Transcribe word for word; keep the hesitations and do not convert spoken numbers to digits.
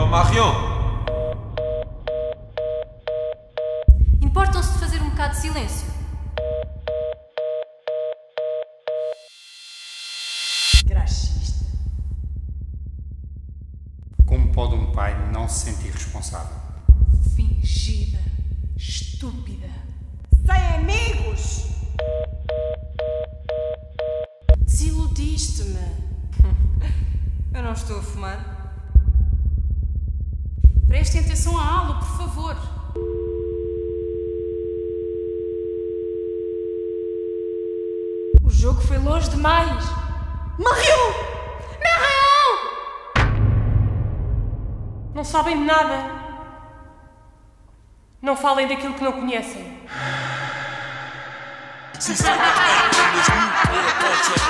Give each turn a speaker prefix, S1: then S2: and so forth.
S1: Marion!
S2: Importam-se de fazer um bocado de silêncio?
S3: Graxista.
S4: Como pode um pai não se sentir responsável?
S3: Fingida. Estúpida. Sem amigos! Desiludiste-me.
S2: Eu não estou a fumar.
S3: Prestem atenção à aula, por favor. O jogo foi longe demais.
S2: Marion! Marion!
S5: Não sabem de nada. Não falem daquilo que não conhecem.
S6: She's